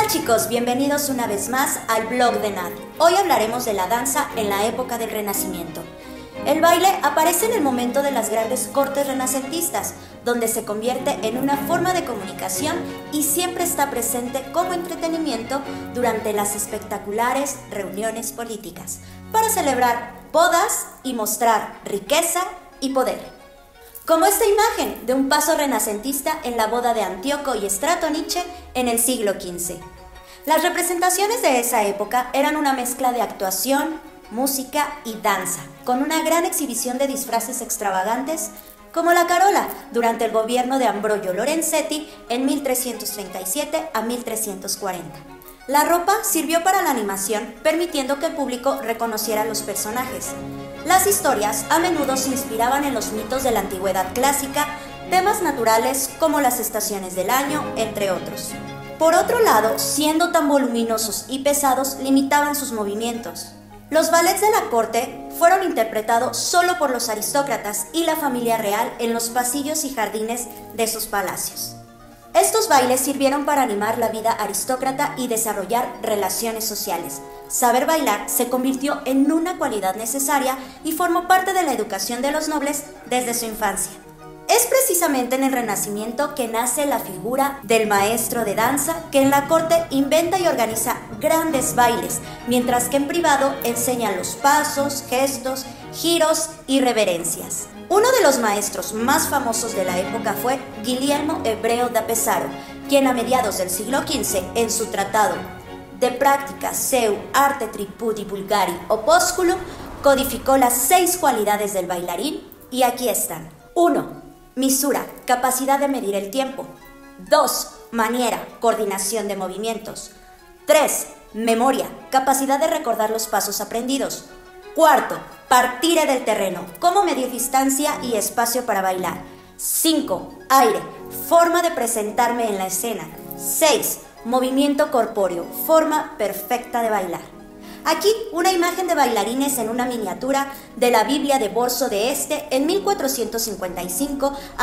chicos, bienvenidos una vez más al blog de Nat. Hoy hablaremos de la danza en la época del Renacimiento. El baile aparece en el momento de las grandes cortes renacentistas, donde se convierte en una forma de comunicación y siempre está presente como entretenimiento durante las espectaculares reuniones políticas, para celebrar bodas y mostrar riqueza y poder. Como esta imagen de un paso renacentista en la boda de Antíoco y Stratonice en el siglo XV. Las representaciones de esa época eran una mezcla de actuación, música y danza, con una gran exhibición de disfraces extravagantes, como la carola durante el gobierno de Ambrogio Lorenzetti en 1337 a 1340. La ropa sirvió para la animación, permitiendo que el público reconociera a los personajes. Las historias a menudo se inspiraban en los mitos de la antigüedad clásica, temas naturales como las estaciones del año, entre otros. Por otro lado, siendo tan voluminosos y pesados, limitaban sus movimientos. Los ballets de la corte fueron interpretados solo por los aristócratas y la familia real en los pasillos y jardines de sus palacios. Estos bailes sirvieron para animar la vida aristócrata y desarrollar relaciones sociales. Saber bailar se convirtió en una cualidad necesaria y formó parte de la educación de los nobles desde su infancia. Es precisamente en el Renacimiento que nace la figura del maestro de danza, que en la corte inventa y organiza grandes bailes, mientras que en privado enseña los pasos, gestos, giros y reverencias. Uno de los maestros más famosos de la época fue Guglielmo Hebreo da Pesaro, quien a mediados del siglo XV, en su tratado De Practica Seu Arte Tripudi Vulgari Opusculum, codificó las 6 cualidades del bailarín, y aquí están. 1. Misura, capacidad de medir el tiempo. 2. Maniera, coordinación de movimientos. 3. Memoria, capacidad de recordar los pasos aprendidos. 4. Partire del terreno, cómo medir distancia y espacio para bailar. 5. Aire, forma de presentarme en la escena. 6. Movimiento corpóreo, forma perfecta de bailar. Aquí una imagen de bailarines en una miniatura de la Biblia de Borso de Este en 1455 a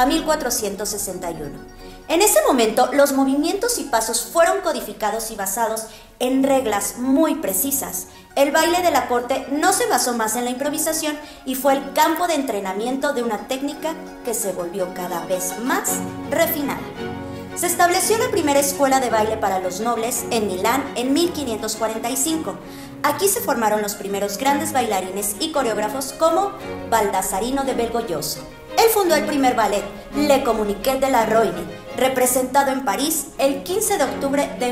1461. En ese momento, los movimientos y pasos fueron codificados y basados en reglas muy precisas. El baile de la corte no se basó más en la improvisación y fue el campo de entrenamiento de una técnica que se volvió cada vez más refinada. Se estableció la primera escuela de baile para los nobles en Milán en 1545. Aquí se formaron los primeros grandes bailarines y coreógrafos como Baldassarino de Belgiojoso. Él fundó el primer ballet, Le Communiqué de la Roine, representado en París el 15 de octubre de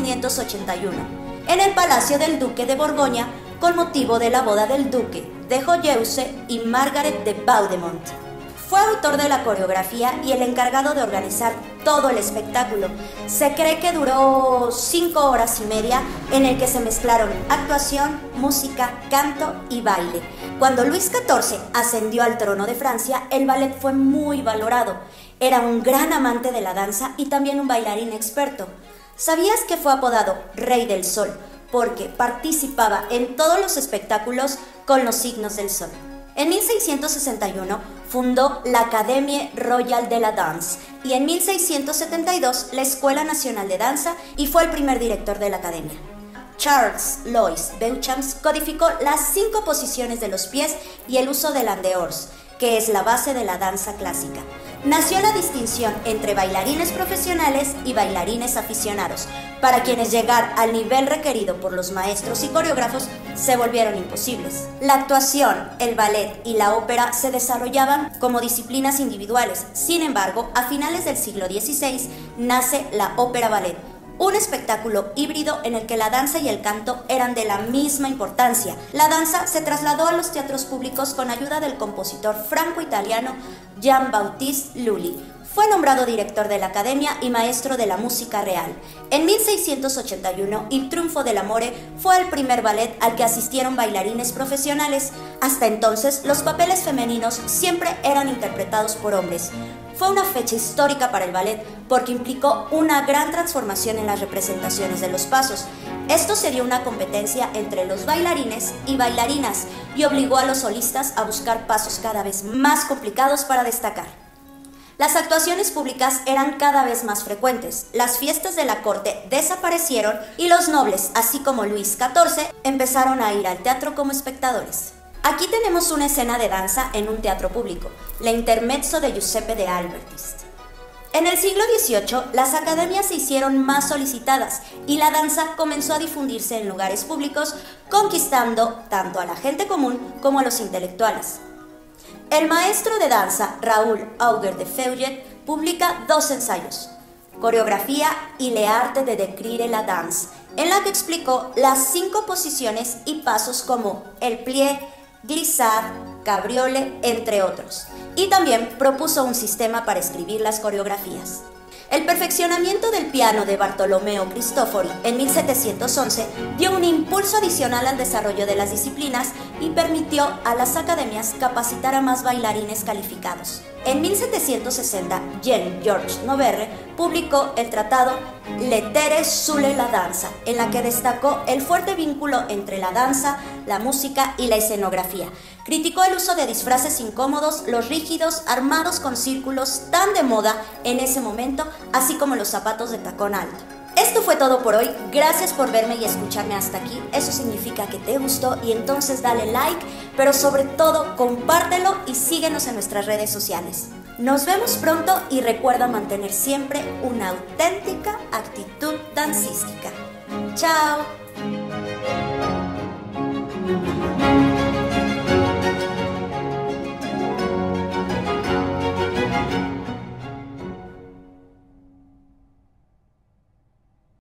1581, en el Palacio del Duque de Borgoña, con motivo de la boda del Duque de Joyeuse y Margaret de Vaudemont. Fue autor de la coreografía y el encargado de organizar todo el espectáculo. Se cree que duró 5 horas y media, en el que se mezclaron actuación, música, canto y baile. Cuando Luis XIV ascendió al trono de Francia, el ballet fue muy valorado. Era un gran amante de la danza y también un bailarín experto. ¿Sabías que fue apodado Rey del Sol? Porque participaba en todos los espectáculos con los signos del sol. En 1661 fundó la Académie Royale de la Danse y en 1672 la Escuela Nacional de Danza, y fue el primer director de la academia. Charles Louis Beauchamp codificó las 5 posiciones de los pies y el uso del en-dehors, que es la base de la danza clásica. Nació la distinción entre bailarines profesionales y bailarines aficionados, para quienes llegar al nivel requerido por los maestros y coreógrafos se volvieron imposibles. La actuación, el ballet y la ópera se desarrollaban como disciplinas individuales. Sin embargo, a finales del siglo XVI nace la ópera ballet, un espectáculo híbrido en el que la danza y el canto eran de la misma importancia. La danza se trasladó a los teatros públicos con ayuda del compositor franco-italiano Jean-Baptiste Lully. Fue nombrado director de la Academia y maestro de la música real. En 1681, Il Trionfo dell'Amore fue el primer ballet al que asistieron bailarines profesionales. Hasta entonces, los papeles femeninos siempre eran interpretados por hombres. Fue una fecha histórica para el ballet porque implicó una gran transformación en las representaciones de los pasos. Esto sería una competencia entre los bailarines y bailarinas y obligó a los solistas a buscar pasos cada vez más complicados para destacar. Las actuaciones públicas eran cada vez más frecuentes, las fiestas de la corte desaparecieron y los nobles, así como Luis XIV, empezaron a ir al teatro como espectadores. Aquí tenemos una escena de danza en un teatro público, la Intermezzo de Giuseppe de Albertis. En el siglo XVIII, las academias se hicieron más solicitadas y la danza comenzó a difundirse en lugares públicos, conquistando tanto a la gente común como a los intelectuales. El maestro de danza, Raoul Auger de Feuillet, publica 2 ensayos, Coreografía y l'arte de décrire la danse, en la que explicó las 5 posiciones y pasos como el plié, glissade, cabriole, entre otros, y también propuso un sistema para escribir las coreografías. El perfeccionamiento del piano de Bartolomeo Cristofori en 1711 dio un impulso adicional al desarrollo de las disciplinas y permitió a las academias capacitar a más bailarines calificados. En 1760, Jean-Georges Noverre publicó el tratado Lettere sulle la danza, en la que destacó el fuerte vínculo entre la danza, la música y la escenografía. Criticó el uso de disfraces incómodos, los rígidos, armados con círculos tan de moda en ese momento, así como los zapatos de tacón alto. Esto fue todo por hoy, gracias por verme y escucharme hasta aquí, eso significa que te gustó y entonces dale like, pero sobre todo compártelo y síguenos en nuestras redes sociales. Nos vemos pronto y recuerda mantener siempre una auténtica actitud dancística. ¡Chao!